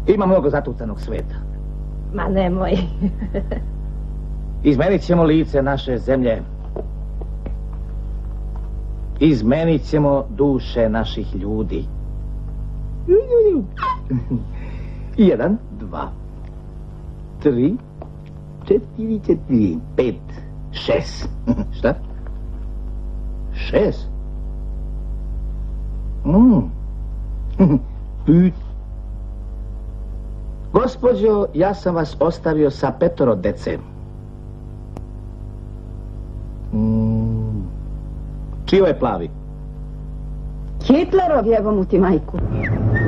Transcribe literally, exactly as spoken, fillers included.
Ima mnogo zatucanog sveta. Ma nemoj. Izmenit ćemo lice naše zemlje. Izmenit ćemo duše naših ljudi. Jedan, dva, tri, četiri, četiri, pet, šest. Šta? Šest? Mm. Put. Gospođo, ja sam vas ostavio sa petoro dece. Mm. Čio je plavi? Hitlerov, jevo mu ti majku.